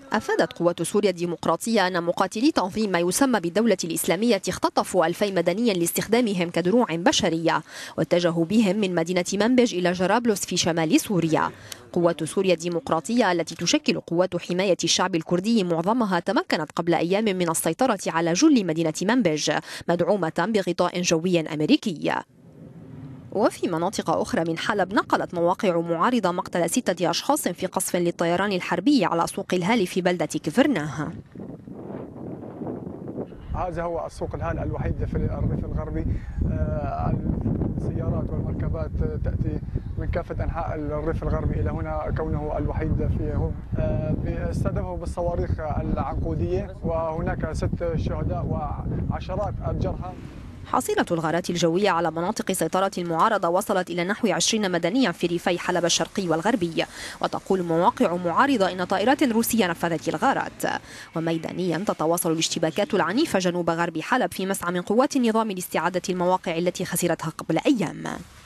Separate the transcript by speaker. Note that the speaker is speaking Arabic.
Speaker 1: أفادت قوات سوريا الديمقراطية أن مقاتلي تنظيم ما يسمى بالدولة الإسلامية اختطفوا 2000 مدنيا لاستخدامهم كدروع بشرية، واتجهوا بهم من مدينة منبج إلى جرابلس في شمال سوريا. قوات سوريا الديمقراطية التي تشكل قوات حماية الشعب الكردي معظمها تمكنت قبل أيام من السيطرة على جل مدينة منبج، مدعومة بغطاء جوي أمريكي. وفي مناطق أخرى من حلب نقلت مواقع معارضة مقتل 6 أشخاص في قصف للطيران الحربي على سوق الهالي في بلدة كفرناه.
Speaker 2: هذا هو السوق الهال الوحيد في الريف الغربي. السيارات والمركبات تأتي من كافة أنحاء الريف الغربي إلى هنا كونه الوحيد فيه. استهدفه بالصواريخ العنقودية وهناك 6 شهداء وعشرات الجرحى.
Speaker 1: حصيلة الغارات الجوية على مناطق سيطرة المعارضة وصلت إلى نحو 20 مدنيا في ريفي حلب الشرقي والغربي، وتقول مواقع معارضة إن طائرات روسية نفذت الغارات. وميدانيا تتواصل الاشتباكات العنيفة جنوب غرب حلب في مسعى من قوات النظام لاستعادة المواقع التي خسرتها قبل أيام.